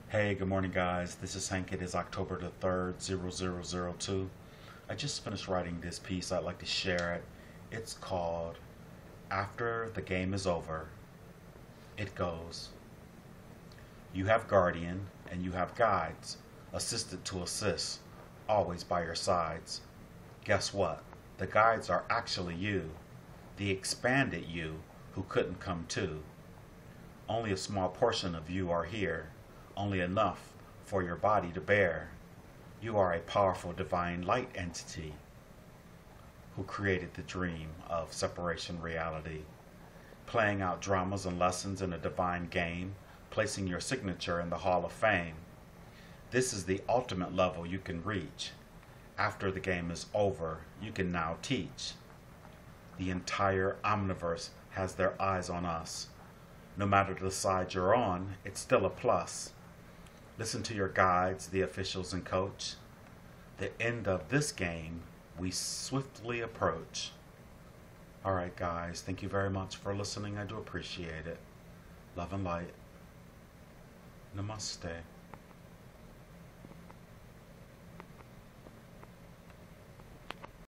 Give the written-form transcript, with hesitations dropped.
Hey, good morning, guys. This is Hank. It is October the 3rd, 0002. I just finished writing this piece. I'd like to share it. It's called After the Game is Over. It goes, you have guardian and you have guides, assistant to assist, always by your sides. Guess what? The guides are actually you, the expanded you who couldn't come too. Only a small portion of you are here, only enough for your body to bear. You are a powerful divine light entity who created the dream of separation reality, playing out dramas and lessons in a divine game, placing your signature in the Hall of Fame. This is the ultimate level you can reach. After the game is over, you can now teach. The entire omniverse has their eyes on us. No matter the side you're on, it's still a plus. Listen to your guides, the officials and coach. The end of this game we swiftly approach. All right, guys, thank you very much for listening. I do appreciate it. Love and light. Namaste.